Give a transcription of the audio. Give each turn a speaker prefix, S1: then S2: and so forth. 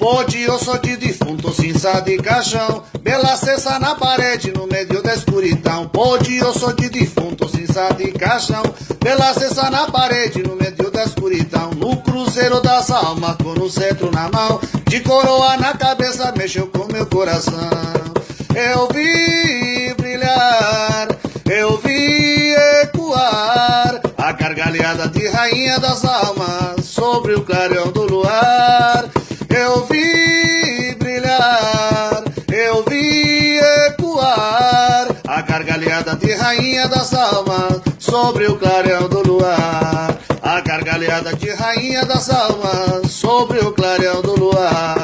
S1: pode osso de defunto, cinza de caixão, bela cessa na parede no meio da escuridão. Pode osso de defunto, cinza de caixão, bela cessa na parede no meio da escuridão. No cruzeiro das almas, com o cetro na mão, de coroa na cabeça, mexeu com meu coração. Eu vi brilhar, eu vi ecoar a gargalhada de rainha das almas sobre o clarão do luar. Eu vi brilhar, eu vi ecoar a gargalhada de rainha das almas sobre o clarão do luar. A gargalhada de rainha das almas sobre o clarão do luar.